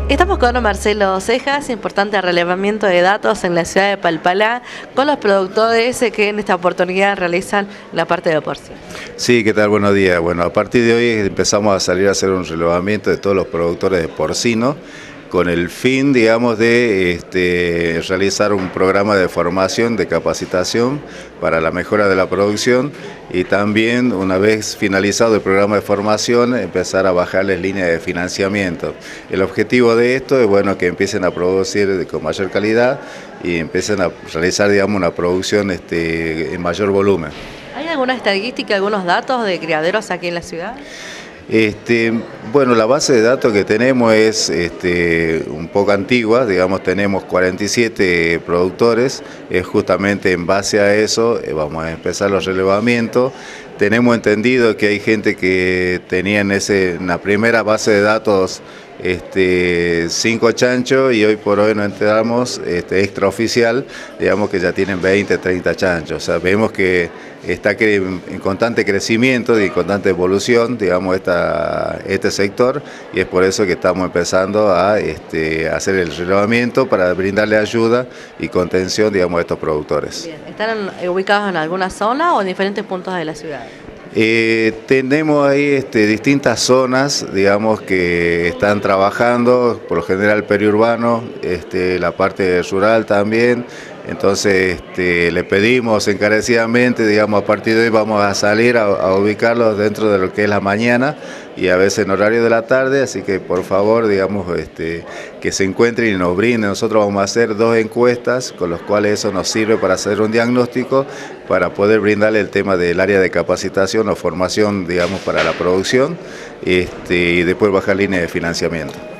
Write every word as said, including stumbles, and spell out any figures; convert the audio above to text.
Estamos con Marcelo Cejas, importante relevamiento de datos en la ciudad de Palpalá, con los productores que en esta oportunidad realizan la parte de porcino. Sí, ¿qué tal? Buenos días. Bueno, a partir de hoy empezamos a salir a hacer un relevamiento de todos los productores de porcino, con el fin, digamos, de este, realizar un programa de formación, de capacitación para la mejora de la producción y también, una vez finalizado el programa de formación, empezar a bajarles líneas de financiamiento. El objetivo de esto es, bueno, que empiecen a producir con mayor calidad y empiecen a realizar, digamos, una producción este, en mayor volumen. ¿Hay alguna estadística, algunos datos de criaderos aquí en la ciudad? Este, bueno, la base de datos que tenemos es este, un poco antigua, digamos, tenemos cuarenta y siete productores, es justamente en base a eso eh, vamos a empezar los relevamientos. Tenemos entendido que hay gente que tenía en, ese, en la primera base de datos este, cinco chanchos y hoy por hoy nos enteramos, este, extraoficial, digamos que ya tienen veinte, treinta chanchos. O sea, vemos que está en constante crecimiento y constante evolución, digamos, esta, este sector, y es por eso que estamos empezando a este, hacer el relevamiento para brindarle ayuda y contención, digamos, a estos productores. Bien. ¿Están ubicados en alguna zona o en diferentes puntos de la ciudad? Eh, tenemos ahí este, distintas zonas, digamos, que están trabajando, por lo general periurbano, este, la parte rural también. Entonces este, le pedimos encarecidamente, digamos, a partir de hoy vamos a salir a, a ubicarlos dentro de lo que es la mañana y a veces en horario de la tarde, así que por favor, digamos, este, que se encuentren y nos brinden. Nosotros vamos a hacer dos encuestas, con los cuales eso nos sirve para hacer un diagnóstico, para poder brindarle el tema del área de capacitación o formación, digamos, para la producción, este, y después bajar líneas de financiamiento.